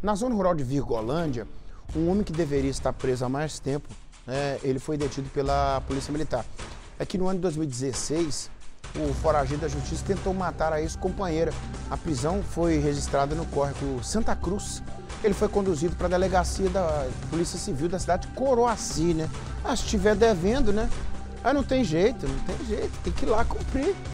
Na zona rural de Virgolândia, um homem que deveria estar preso há mais tempo, ele foi detido pela Polícia Militar. É que no ano de 2016, o foragido da justiça tentou matar a ex-companheira. A prisão foi registrada no córrego Santa Cruz. Ele foi conduzido para a delegacia da Polícia Civil da cidade de Coroaci, né? Ah, se estiver devendo, né? Ah, não tem jeito, tem que ir lá cumprir.